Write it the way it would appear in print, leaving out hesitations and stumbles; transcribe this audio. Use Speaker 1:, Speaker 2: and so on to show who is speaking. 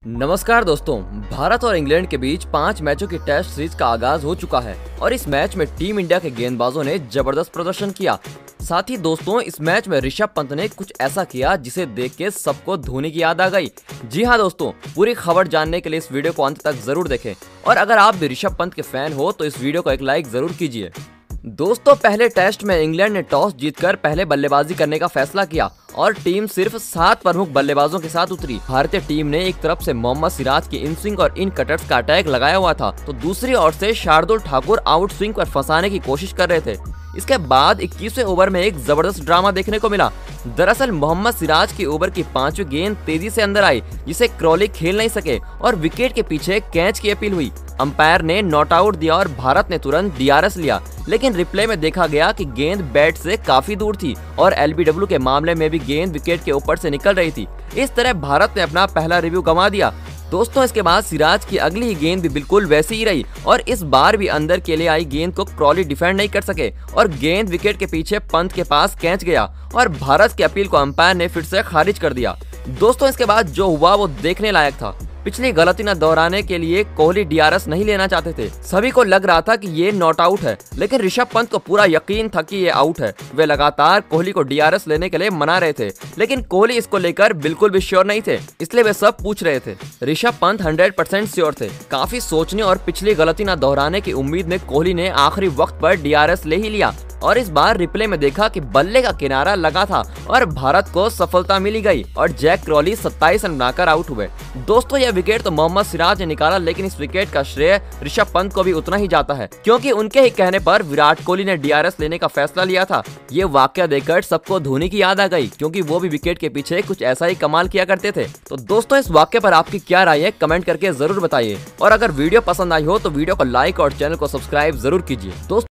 Speaker 1: नमस्कार दोस्तों, भारत और इंग्लैंड के बीच 5 मैचों की टेस्ट सीरीज का आगाज हो चुका है और इस मैच में टीम इंडिया के गेंदबाजों ने जबरदस्त प्रदर्शन किया। साथ ही दोस्तों, इस मैच में ऋषभ पंत ने कुछ ऐसा किया जिसे देख के सबको धोनी की याद आ गई। जी हाँ दोस्तों, पूरी खबर जानने के लिए इस वीडियो को अंत तक जरूर देखें और अगर आप भी ऋषभ पंत के फैन हो तो इस वीडियो को एक लाइक जरूर कीजिए। दोस्तों, पहले टेस्ट में इंग्लैंड ने टॉस जीतकर पहले बल्लेबाजी करने का फैसला किया और टीम सिर्फ 7 प्रमुख बल्लेबाजों के साथ उतरी। भारतीय टीम ने एक तरफ से मोहम्मद सिराज की इन स्विंग और इन कटर्स का अटैक लगाया हुआ था तो दूसरी ओर से शार्दुल ठाकुर आउट स्विंग पर फंसाने की कोशिश कर रहे थे। इसके बाद 21वें ओवर में एक जबरदस्त ड्रामा देखने को मिला। दरअसल मोहम्मद सिराज की ओवर की 5वीं गेंद तेजी से अंदर आई जिसे क्रॉली खेल नहीं सके और विकेट के पीछे कैच की अपील हुई। अंपायर ने नॉट आउट दिया और भारत ने तुरंत डीआरएस लिया, लेकिन रिप्ले में देखा गया कि गेंद बैट से काफी दूर थी और एलबीडब्ल्यू के मामले में भी गेंद विकेट के ऊपर से निकल रही थी। इस तरह भारत ने अपना पहला रिव्यू गंवा दिया। दोस्तों, इसके बाद सिराज की अगली ही गेंद भी बिल्कुल वैसी ही रही और इस बार भी अंदर के लिए आई गेंद को क्रॉली डिफेंड नहीं कर सके और गेंद विकेट के पीछे पंत के पास कैच गया और भारत की अपील को अंपायर ने फिर से खारिज कर दिया। दोस्तों, इसके बाद जो हुआ वो देखने लायक था। पिछली गलती न दोहराने के लिए कोहली डीआरएस नहीं लेना चाहते थे। सभी को लग रहा था कि ये नॉट आउट है, लेकिन ऋषभ पंत को पूरा यकीन था कि ये आउट है। वे लगातार कोहली को डीआरएस लेने के लिए मना रहे थे, लेकिन कोहली इसको लेकर बिल्कुल भी श्योर नहीं थे, इसलिए वे सब पूछ रहे थे। ऋषभ पंत 100% श्योर थे। काफी सोचने और पिछली गलती न दोहराने की उम्मीद में कोहली ने आखिरी वक्त पर डीआरएस ले ही लिया और इस बार रिप्ले में देखा कि बल्ले का किनारा लगा था और भारत को सफलता मिली गई और जैक क्रॉली 27 रन बनाकर आउट हुए। दोस्तों, यह विकेट तो मोहम्मद सिराज ने निकाला, लेकिन इस विकेट का श्रेय ऋषभ पंत को भी उतना ही जाता है क्योंकि उनके ही कहने पर विराट कोहली ने डीआरएस लेने का फैसला लिया था। ये वाकया देखकर सबको धोनी की याद आ गई क्योंकि वो भी विकेट के पीछे कुछ ऐसा ही कमाल किया करते थे। तो दोस्तों, इस वाकये पर आपकी क्या राय है, कमेंट करके जरूर बताइए और अगर वीडियो पसंद आई हो तो वीडियो को लाइक और चैनल को सब्सक्राइब जरूर कीजिए। दोस्तों